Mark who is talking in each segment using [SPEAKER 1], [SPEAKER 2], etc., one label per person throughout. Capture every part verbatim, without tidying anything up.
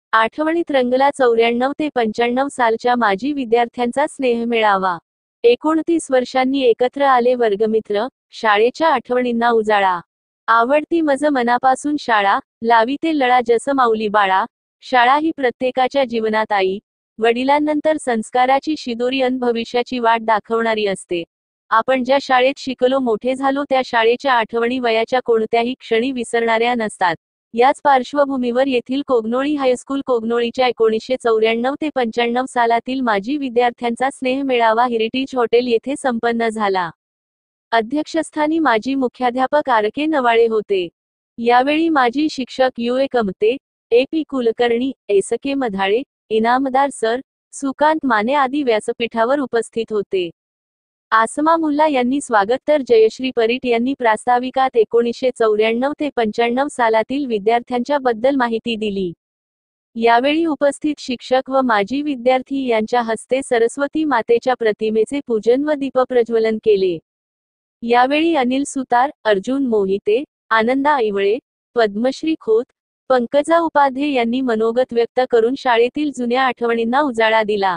[SPEAKER 1] आठवणीत रंगला चौऱ्याण्णव ते पंच्याण्णव सालच्या माजी विद्यार्थ्यांचा स्नेहमेळावा। एकोणतीस वर्षांनी एकत्र आले वर्गमित्र, शाळेच्या आठवणींना उजाळा। आवडती मज मनापासून शाळा, लाविते लळा जस माऊली बाळा। शाळा ही प्रत्येकाच्या जीवनात आई वडिलांनंतर संस्काराची शिदोरी अन भविष्याची वाट दाखवणारी असते। आपण ज्या शाळेत शिकलो मोठे झालो त्या शाळेच्या आठवणी वयाच्या कोणत्याही क्षणी विसरणाऱ्या नसतात। याच पार्श्वभूमीवर येथील कोगनोळी हायस्कूल कोगनोळीच्या एकोणीसशे चौऱ्याण्णव ते पंच्याण्णव सालातील माजी विद्यार्थ्यांचा स्नेहमेळावा हेरिटेज हॉटेल येथे संपन्न झाला। अध्यक्षस्थानी माजी मुख्याध्यापक आर के नवाळे होते। यावेळी माजी शिक्षक U A Kamte, A P Kulkarni, S K Madhale, Inamdar sir, Sukant Mane आदी व्यासपीठावर उपस्थित होते। आसमा मुल्ला यांनी स्वागत तर जयश्री परीट यांनी प्रास्ताविकात एकोणीसशे चौऱ्याण्णव ते पंच्याण्णव सालातील विद्यार्थ्यांच्या बद्दल माहिती दिली। यावेळी उपस्थित शिक्षक व माजी विद्यार्थी यांच्या हस्ते सरस्वती मातेच्या प्रतिमेचे पूजन व दीपप्रज्वलन केले। यावेळी अनिल सुतार, अर्जुन मोहिते, आनंदा ऐवळे, पद्मश्री खोत, पंकजा उपाध्ये यांनी मनोगत व्यक्त करून शाळेतील जुन्या आठवणींना उजाळा दिला।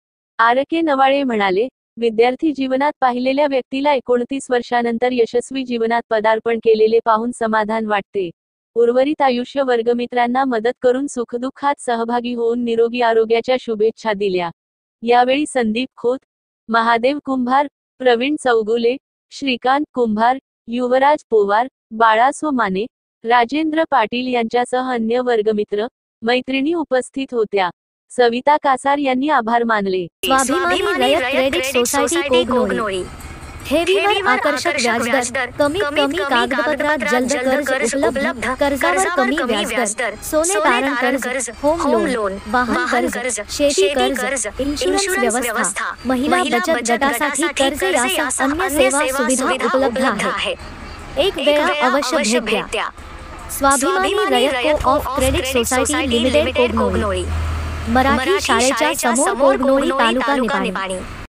[SPEAKER 1] आर के नवाळे म्हणाले, विद्यार्थी जीवनात पाहिलेल्या व्यक्तीला एकोणतीस वर्षानंतर यशस्वी जीवनात पदार्पण केलेले पाहून समाधान वाटते। उर्वरित आयुष्य वर्गमित्रांना मदत करून सुखदुःखात सहभागी होऊन निरोगी आरोग्याच्या शुभेच्छा दिल्या। यावेळी संदीप खोत, महादेव कुंभार, प्रवीण चौगुले, श्रीकांत कुंभार, युवराज पोवार, बाळासो माने, राजेंद्र पाटील यांच्यासह अन्य वर्गमित्र, मैत्रिणी उपस्थित होत्या। सविता कासार यांनी आभार मानले।
[SPEAKER 2] स्वाभिमानी रयत क्रेडिट सोसायटी कोगनोळी। ठेवीवर आकर्षक व्याजदर, कमीत कमी कागदपत्रात जलद कर्ज उपलब्ध, कर्जावर कमी व्याजदर, सोने तारण कर्ज, होम लोन, वाहन कर्ज, शेती कर्ज, इन्शुरन्स व्यवस्था, महिला बचत गटासाठी कर्ज यासह अन्य सेवा सुविधा उपलब्ध आहेत। एक वेळा अवश्य भेट द्या। Swabhimani Rayat co-op credit society limited Kognoli. Marathi शाळेच्या समोर कोगनोळी, तालुका निपाणी।